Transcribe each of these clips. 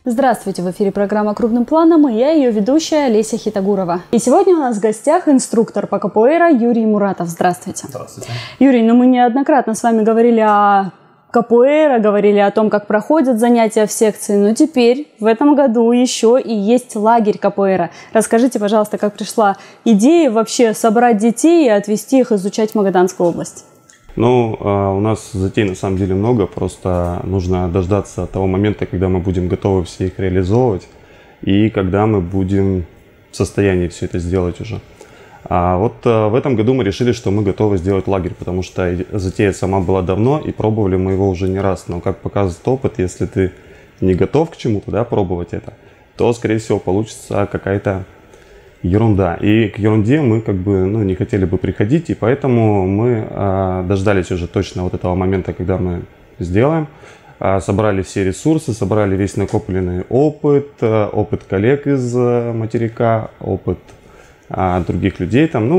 Здравствуйте, в эфире программа «Крупным планом» и я, ее ведущая Олеся Хитагурова. И сегодня у нас в гостях инструктор по капоэйра Юрий Муратов. Здравствуйте. Здравствуйте. Юрий, мы неоднократно с вами говорили о капоэйра, говорили о том, как проходят занятия в секции, но теперь в этом году еще и есть лагерь капоэйра. Расскажите, пожалуйста, как пришла идея вообще собрать детей и отвезти их изучать в Магаданскую область? У нас затей на самом деле много, просто нужно дождаться того момента, когда мы будем готовы все их реализовывать и когда мы будем в состоянии все это сделать уже. В этом году мы решили, что мы готовы сделать лагерь, потому что затея сама была давно и пробовали мы его уже не раз. Но как показывает опыт, если ты не готов к чему-то, пробовать это, то, скорее всего, получится какая-то ерунда. И к ерунде мы не хотели бы приходить, и поэтому мы дождались уже точно вот этого момента, когда мы сделаем. Собрали все ресурсы, собрали весь накопленный опыт коллег из материка, опыт других людей там.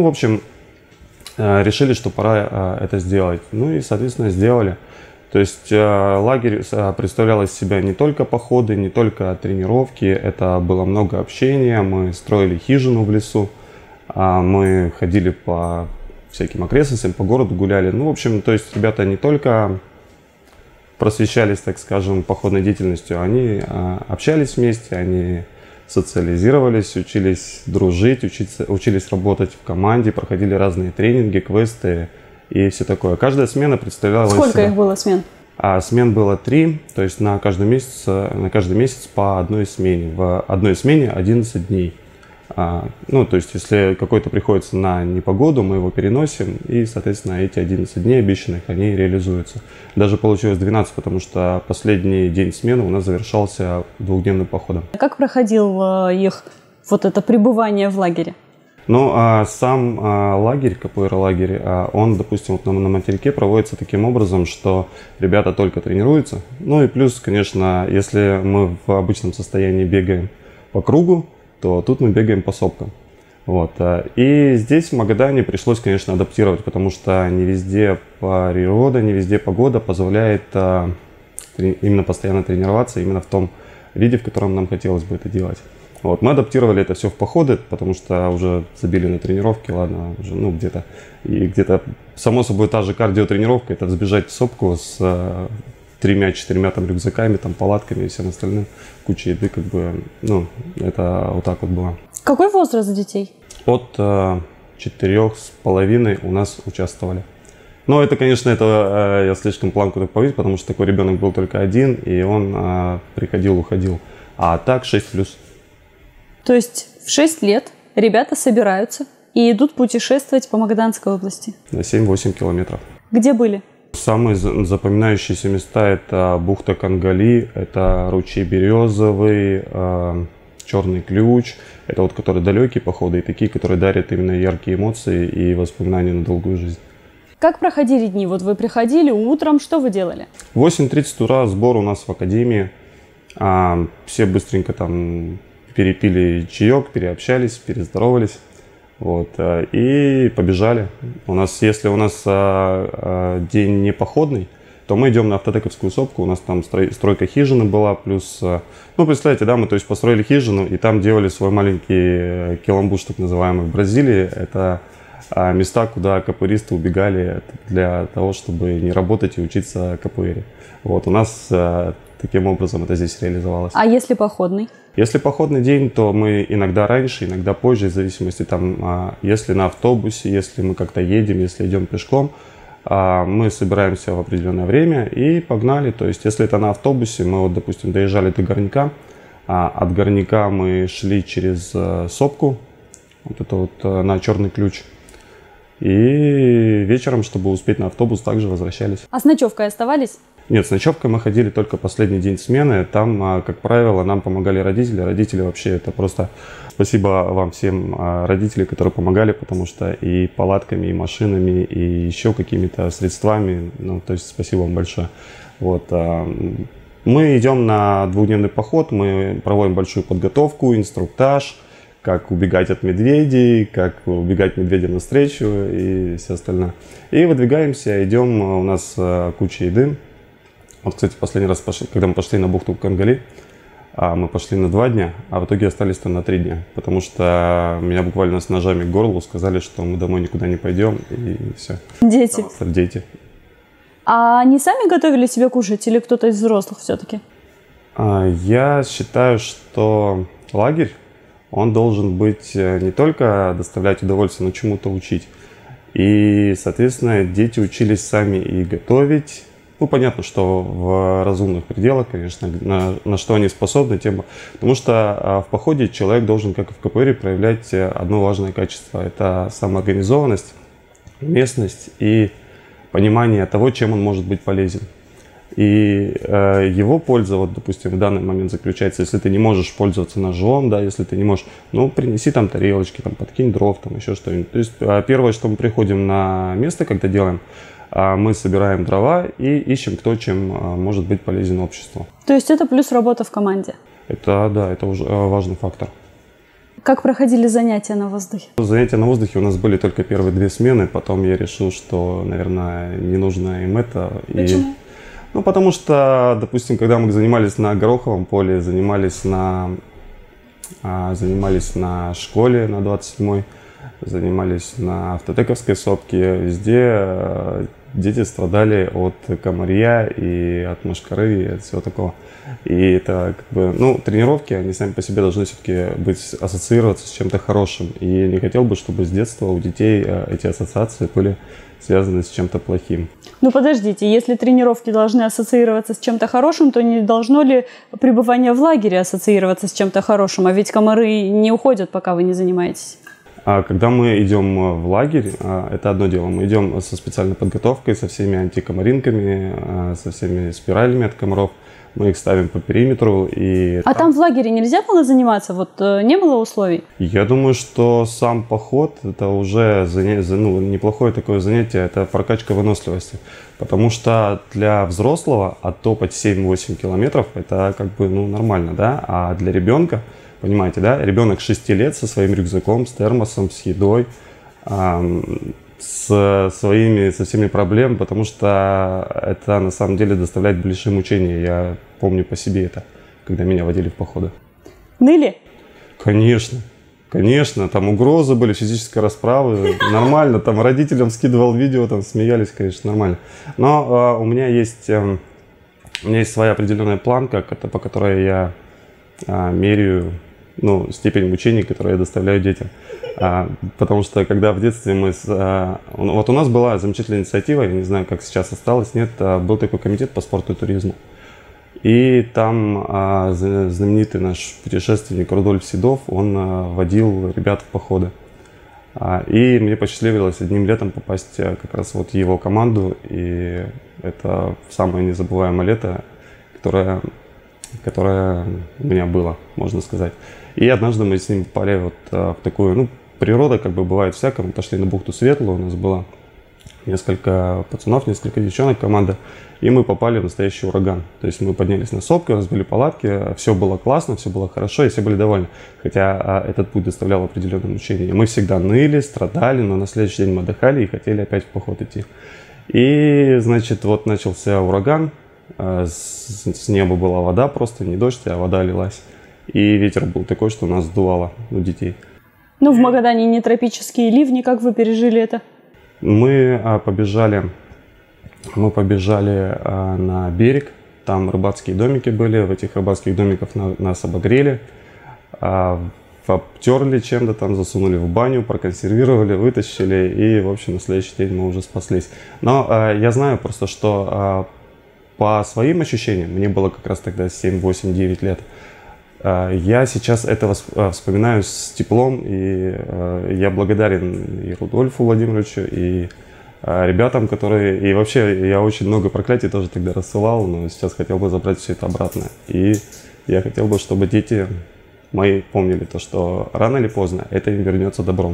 Решили, что пора это сделать. И, соответственно, сделали. То есть лагерь представлял из себя не только походы, не только тренировки, это было много общения, мы строили хижину в лесу, мы ходили по всяким окрестностям, по городу гуляли. То есть ребята не только просвещались, так скажем, походной деятельностью, они общались вместе, они социализировались, учились дружить, учились работать в команде, проходили разные тренинги, квесты и все такое. Каждая смена представляла... Сколько их было смен? Смен было 3, то есть на каждый месяц по одной смене. В одной смене 11 дней. То есть если какой-то приходится на непогоду, мы его переносим, и, соответственно, эти 11 дней обещанных, они реализуются. Даже получилось 12, потому что последний день смены у нас завершался двухдневным походом. Как проходил их это пребывание в лагере? Сам лагерь, капоэйра-лагерь, он, допустим, на материке проводится таким образом, что ребята только тренируются. И плюс, конечно, если мы в обычном состоянии бегаем по кругу, то тут мы бегаем по сопкам. И здесь в Магадане пришлось, конечно, адаптировать, потому что не везде природа, не везде погода позволяет именно постоянно тренироваться, именно в том виде, в котором нам хотелось бы это делать. Мы адаптировали это все в походы, потому что уже забили на тренировки, ладно, уже где-то. И где-то, само собой, та же кардиотренировка, это взбежать в сопку с 3-4 рюкзаками, палатками и всем остальным, кучей еды, это вот так вот было. Какой возраст детей? От 4,5 у нас участвовали. Это, конечно, я слишком планку так повис, потому что такой ребенок был только один, и он приходил, уходил. А так 6+. То есть в 6 лет ребята собираются и идут путешествовать по Магаданской области? На 7-8 километров. Где были? Самые запоминающиеся места – это бухта Кангали, это ручей Березовый, Черный ключ. Это которые далекие походы и такие, которые дарят именно яркие эмоции и воспоминания на долгую жизнь. Как проходили дни? Вы приходили утром, что вы делали? В 8:30 утра сбор у нас в академии. Все быстренько перепили чаек, переобщались, перездоровались. И побежали. Если у нас день не походный, то мы идем на Автотековскую сопку. У нас там стройка хижины была, плюс, представляете, мы построили хижину и там делали свой маленький киламбуш, так называемый, в Бразилии. Это места, куда капоэристы убегали для того, чтобы не работать и учиться капоэре. У нас таким образом это здесь реализовалось. А если походный? Если походный день, то мы иногда раньше, иногда позже, в зависимости если на автобусе, если мы как-то едем, если идем пешком, мы собираемся в определенное время и погнали. То есть если это на автобусе, мы допустим, доезжали до Горняка, от Горняка мы шли через сопку, на Черный ключ. И вечером, чтобы успеть на автобус, также возвращались. А с ночевкой оставались? Нет, с ночевкой мы ходили только последний день смены. Там, как правило, нам помогали родители. Родители вообще это просто... Спасибо вам всем, родители, которые помогали, потому что и палатками, и машинами, и еще какими-то средствами. То есть спасибо вам большое. Мы идем на двухдневный поход, мы проводим большую подготовку, инструктаж, как убегать от медведей, как убегать медведям навстречу и все остальное. И выдвигаемся, идем, у нас куча еды. Кстати, последний раз, когда мы пошли на бухту Кангали, Мы пошли на 2 дня, а в итоге остались там на 3 дня. Потому что меня буквально с ножами к горлу сказали, что мы домой никуда не пойдем, и все. Дети. Дети. А они сами готовили себе кушать или кто-то из взрослых все-таки? Я считаю, что лагерь, он должен быть не только доставлять удовольствие, но чему-то учить. И, соответственно, дети учились сами и готовить. Ну, понятно, что в разумных пределах, конечно, на что они способны, тем... Потому что в походе человек должен, как и в КПР, проявлять одно важное качество. Это самоорганизованность, местность и понимание того, чем он может быть полезен. И его польза, вот, допустим, в данный момент заключается, если ты не можешь пользоваться ножом, да, если ты не можешь, ну, принеси там тарелочки, там, подкинь дров, там, еще что-нибудь. То есть первое, что мы приходим на место, когда делаем, мы собираем дрова и ищем, кто чем может быть полезен обществу. То есть это плюс работа в команде? Это, да, это уже важный фактор. Как проходили занятия на воздухе? Занятия на воздухе у нас были только первые 2 смены, потом я решил, что, наверное, не нужно им это. Почему? Ну, потому что, допустим, когда мы занимались на Гороховом поле, занимались на школе на 27-й, занимались на Автотековской сопке, везде дети страдали от комарья и от мошкары, и от всего такого. И это как бы, ну, тренировки, они сами по себе должны все-таки ассоциироваться с чем-то хорошим. И я не хотел бы, чтобы с детства у детей эти ассоциации были связаны с чем-то плохим. Ну подождите, если тренировки должны ассоциироваться с чем-то хорошим, то не должно ли пребывание в лагере ассоциироваться с чем-то хорошим? А ведь комары не уходят, пока вы не занимаетесь. Когда мы идем в лагерь, это одно дело. Мы идем со специальной подготовкой, со всеми антикомаринками, со всеми спиралями от комаров. Мы их ставим по периметру. А там в лагере нельзя было заниматься? Вот не было условий? Я думаю, что сам поход – это уже неплохое такое занятие, это прокачка выносливости. Потому что для взрослого оттопать 7-8 километров – это как бы нормально, да? А для ребенка, понимаете, да, ребенок 6 лет со своим рюкзаком, с термосом, с едой, со всеми проблемами, потому что это на самом деле доставляет большие мучения. Я помню по себе это, когда меня водили в походы. Ныли? Конечно, конечно, там угрозы были, физические расправы, нормально, там родителям скидывал видео, там смеялись, конечно, нормально. Но у меня есть своя определенная планка, по которой я меряю степень мучений, которые я доставляю детям. Потому что когда в детстве вот у нас была замечательная инициатива, я не знаю, как сейчас осталось, нет, был такой комитет по спорту и туризму. И там знаменитый наш путешественник Рудольф Седов, он водил ребят в походы. И мне посчастливилось одним летом попасть как раз вот в его команду, и это самое незабываемое лето, которое у меня было, можно сказать. И однажды мы с ним попали вот в такую, природа как бы бывает всякое. Мы пошли на бухту Светлую, у нас было несколько пацанов, несколько девчонок команда, и мы попали в настоящий ураган. То есть мы поднялись на сопку, разбили палатки, все было классно, все было хорошо, и все были довольны. Хотя этот путь доставлял определенное мучение. Мы всегда ныли, страдали, но на следующий день мы отдыхали и хотели опять в поход идти. И, значит, вот начался ураган, с неба была вода просто, не дождь, а вода лилась. И ветер был такой, что нас сдувало, детей. В Магадане не тропические ливни, как вы пережили это? Мы побежали на берег, там рыбацкие домики были, в этих рыбацких домиках нас обогрели, обтерли чем-то там, засунули в баню, проконсервировали, вытащили, и, в общем, на следующий день мы уже спаслись. Но я знаю просто, что по своим ощущениям, мне было как раз тогда 7, 8, 9 лет, я сейчас это вспоминаю с теплом, и я благодарен и Рудольфу Владимировичу, и ребятам, которые... И вообще, я очень много проклятий тоже тогда рассылал, но сейчас хотел бы забрать все это обратно. И я хотел бы, чтобы дети мои помнили то, что рано или поздно это им вернется добром.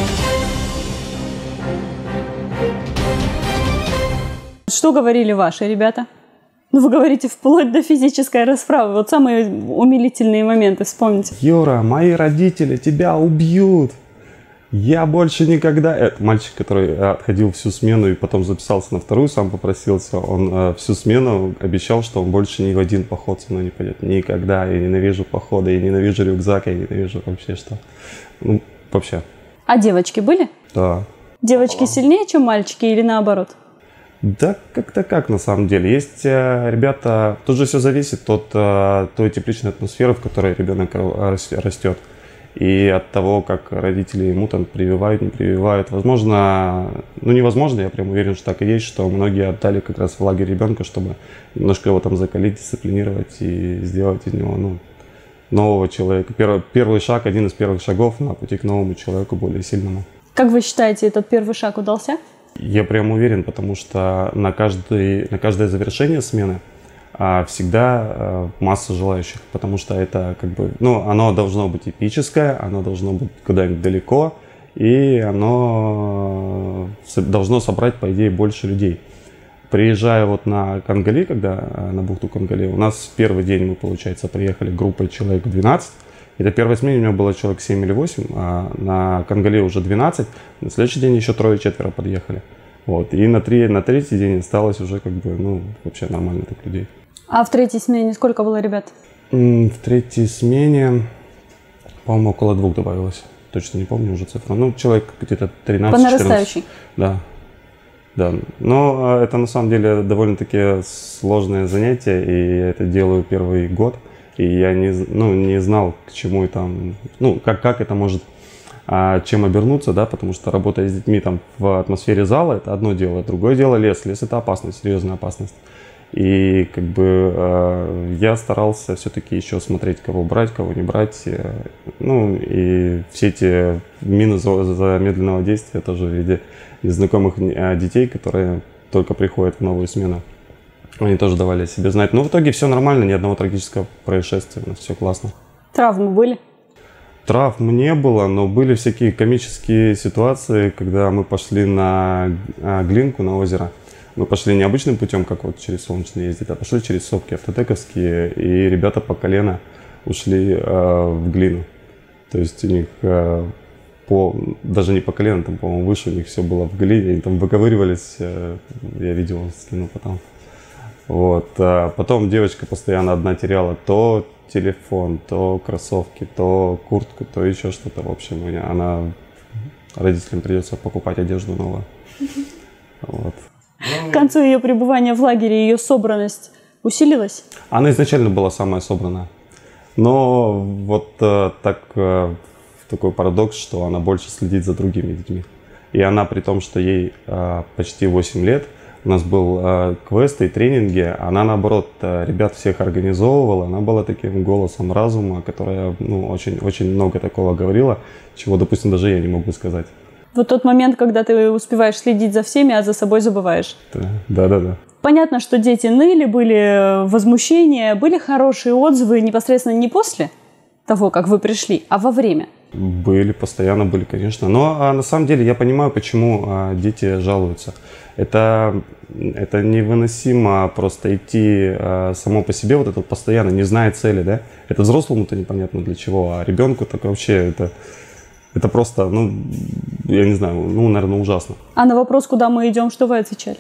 Что говорили ваши ребята? Вы говорите, вплоть до физической расправы. Вот самые умилительные моменты вспомните. Юра, мои родители тебя убьют. Я больше никогда... Это мальчик, который отходил всю смену и потом записался на вторую, сам попросился. Он всю смену обещал, что он больше ни в один поход со мной не пойдет. Никогда. Я ненавижу походы, я ненавижу рюкзак, я ненавижу вообще что. Ну, вообще. А девочки были? Да. Девочки сильнее, чем мальчики, или наоборот? Да, как-то как на самом деле. Есть ребята... Тут же все зависит от той тепличной атмосферы, в которой ребенок растет. И от того, как родители ему там прививают, не прививают. Возможно, ну невозможно, я прям уверен, что так и есть, что многие отдали как раз в лагерь ребенка, чтобы немножко его там закалить, дисциплинировать и сделать из него, ну, нового человека. Первый шаг, один из первых шагов на пути к новому человеку, более сильному. Как вы считаете, этот первый шаг удался? Я прям уверен, потому что на каждое завершение смены всегда масса желающих, потому что это как бы, ну, оно должно быть эпическое, оно должно быть куда-нибудь далеко, и оно должно собрать, по идее, больше людей. Приезжая вот на Кангали, когда на бухту Кангали, у нас в первый день мы, получается, приехали группой человек 12. Это первой смене у меня было человек 7 или 8, а на Кангали уже 12. На следующий день еще 3-4 подъехали. Вот. И на третий день осталось уже как бы, ну, вообще нормально так людей. А в третьей смене сколько было ребят? В третьей смене, по-моему, около 2 добавилось. Точно не помню уже цифру. Ну, человек где-то 13-14. По нарастающей? Да. Да. Но это на самом деле довольно-таки сложное занятие, и я это делаю первый год. И я не знал, к чему это, ну, как это может, чем обернуться, да, потому что работая с детьми там в атмосфере зала, это одно дело, другое дело лес. Лес — это опасность, серьезная опасность. И как бы я старался все-таки еще смотреть, кого брать, кого не брать. Ну и все эти мины замедленного действия тоже в виде незнакомых детей, которые только приходят в новую смену. Они тоже давали о себе знать. Но в итоге все нормально, ни одного трагического происшествия, все классно. Травмы были? Травм не было, но были всякие комические ситуации, когда мы пошли на Глинку, на озеро. Мы пошли не обычным путем, как вот через Солнечный ездит, а пошли через сопки автотековские, и ребята по колено ушли в глину. То есть у них даже не по колено, там, по-моему, выше у них все было в глине, они там выковыривались, я видео скину потом. Вот. Потом девочка постоянно одна теряла то телефон, то кроссовки, то куртку, то еще что-то. В общем, родителям придется покупать одежду новую. Вот. К концу ее пребывания в лагере ее собранность усилилась? Она изначально была самая собранная. Но вот такой парадокс, что она больше следит за другими детьми. И она, при том, что ей почти 8 лет, у нас был квест и тренинги, она, наоборот, ребят всех организовывала, она была таким голосом разума, которая, ну, очень, очень много такого говорила, чего, допустим, даже я не могу сказать. Вот тот момент, когда ты успеваешь следить за всеми, а за собой забываешь. Да. Понятно, что дети ныли, были возмущения, были хорошие отзывы непосредственно не после того, как вы пришли, а во время. Постоянно были, конечно. Но на самом деле я понимаю, почему дети жалуются. Это невыносимо просто идти само по себе, вот это постоянно, не зная цели, да. Это взрослому-то непонятно для чего, а ребенку так вообще это просто, ну, я не знаю, ну, наверное, ужасно. А на вопрос, куда мы идем, что вы отвечали?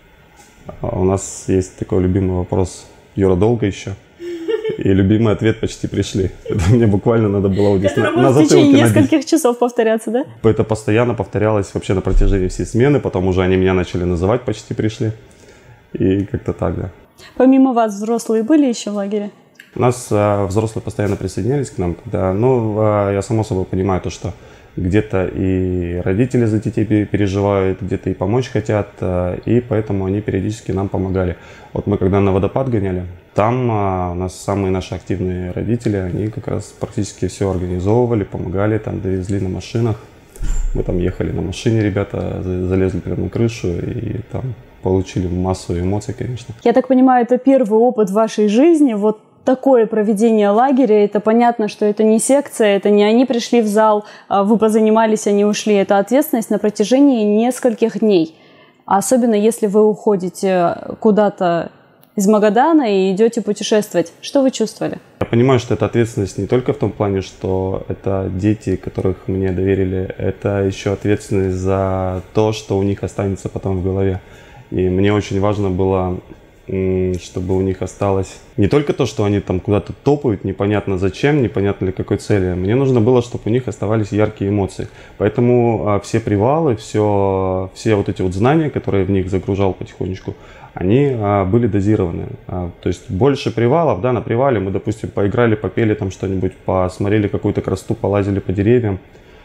У нас есть такой любимый вопрос: Юра, долго еще? И любимый ответ: почти пришли. Это мне буквально надо было вот здесь на в течение нескольких часов повторяться, да? Это постоянно повторялось вообще на протяжении всей смены, потом уже они меня начали называть «почти пришли». И как-то так, да. Помимо вас взрослые были еще в лагере? У нас взрослые постоянно присоединялись к нам, когда, я само собой понимаю то, что где-то и родители за детей переживают, где-то и помочь хотят, и поэтому они периодически нам помогали. Вот мы когда на водопад гоняли, там у нас самые наши активные родители, они как раз практически все организовывали, помогали, там довезли на машинах. Мы там ехали на машине, ребята залезли прямо на крышу и там получили массу эмоций, конечно. Я так понимаю, это первый опыт в вашей жизни, вот такое проведение лагеря. Это понятно, что это не секция, это не они пришли в зал, вы позанимались, они ушли. Это ответственность на протяжении нескольких дней. Особенно если вы уходите куда-то из Магадана и идете путешествовать. Что вы чувствовали? Я понимаю, что это ответственность не только в том плане, что это дети, которых мне доверили, это еще ответственность за то, что у них останется потом в голове. И мне очень важно было, чтобы у них осталось не только то, что они там куда-то топают, непонятно зачем, непонятно для какой цели. Мне нужно было, чтобы у них оставались яркие эмоции. Поэтому все привалы, все вот эти вот знания, которые в них загружал потихонечку, они были дозированы. То есть больше привалов, да, на привале мы, допустим, поиграли, попели там что-нибудь, посмотрели какую-то красоту, полазили по деревьям,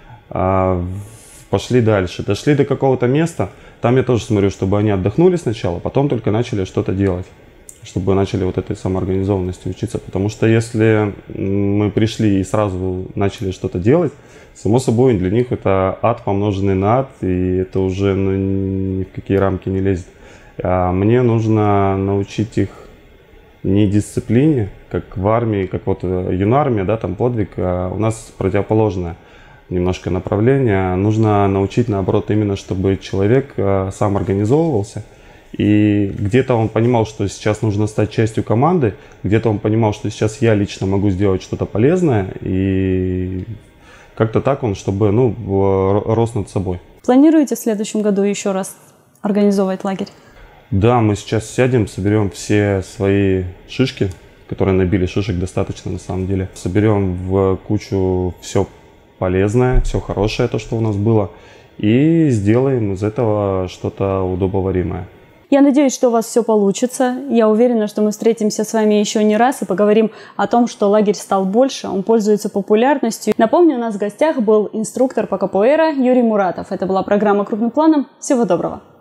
пошли дальше. Дошли до какого-то места, там я тоже смотрю, чтобы они отдохнули сначала, потом только начали что-то делать, чтобы начали вот этой самоорганизованности учиться. Потому что если мы пришли и сразу начали что-то делать, само собой для них это ад, помноженный на ад, и это уже ни в какие рамки не лезет. А мне нужно научить их не дисциплине, как в армии, как вот юнармия, да, там подвиг, а у нас противоположное немножко направление. Нужно научить, наоборот, именно чтобы человек сам организовывался, и где-то он понимал, что сейчас нужно стать частью команды, где-то он понимал, что сейчас я лично могу сделать что-то полезное, и как-то так он, чтобы, рос над собой. Планируете в следующем году еще раз организовывать лагерь? Да, мы сейчас сядем, соберем все свои шишки, которые набили, шишек достаточно на самом деле. Соберем в кучу все полезное, все хорошее, то, что у нас было, и сделаем из этого что-то удобоваримое. Я надеюсь, что у вас все получится. Я уверена, что мы встретимся с вами еще не раз и поговорим о том, что лагерь стал больше, он пользуется популярностью. Напомню, у нас в гостях был инструктор по капоэра Юрий Муратов. Это была программа «Крупным планом». Всего доброго!